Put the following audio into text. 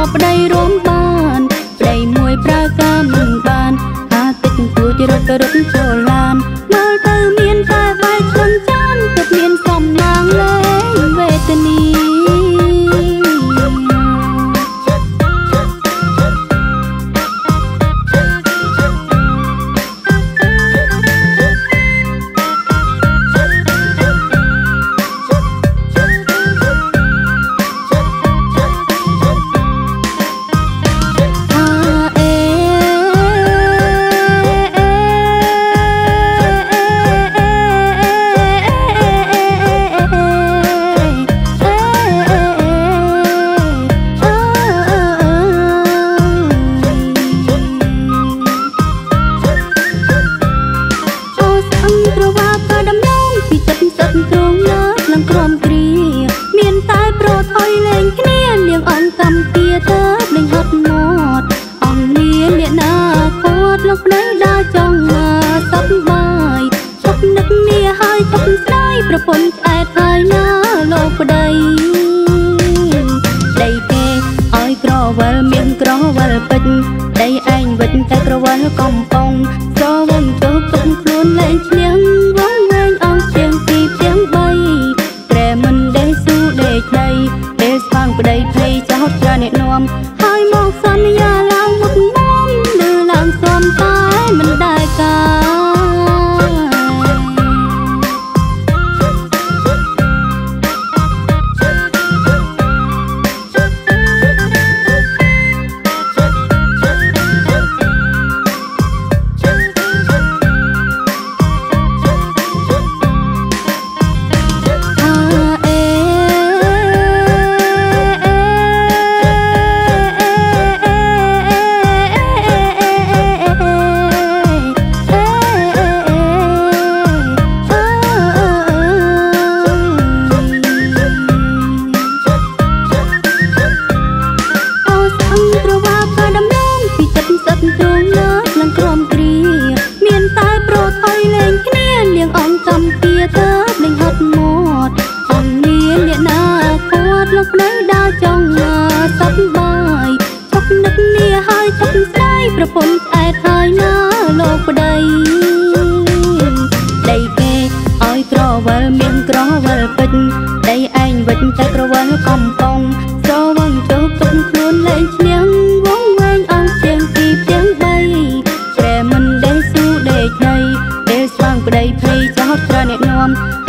ប្តីរំបានប្តីមួយប្រើការមិនបានអាតិចទួចរត់ចូលឡានមើលទៅមានតែបែកខ្លួនចានទើបមានសំណាងលែងវេទនីប្រពន្ធឆ្អែតហើយណាលោកប្តីដីគេឲ្យក្រវិលមានក្រវិលពេជ្រដីឯងវិចតែក្រវិលកំប៉ុងស្រវឹងចុះទុកខ្លួនលែងឈ្នះវងវែងអង្គជាងពីរជាងបីត្រែមិនដេះស៊ូដេកដីពេលស្វាងប្តីភ័យចោតច្រើនអ្នកនាំហើយមកសន្យាឡើងមុខមុំលើឡើងសំតែមិនដែលការប្រពន្ធឆ្អែតហើយណាលោកប្តីដីគេឲ្យក្រវិលមានក្រវិលពេជ្រដីឯងវិចតែក្រវិលកំប៉ុងស្រវឹងចុះទុកខ្លួនលែងឈ្នះវងវែងអង្គជាងពីរជាងបីត្រែមិនដេះស៊ូដេកដីពេលស្វាងប្តីភ័យចោតច្រើនអ្នកនាំ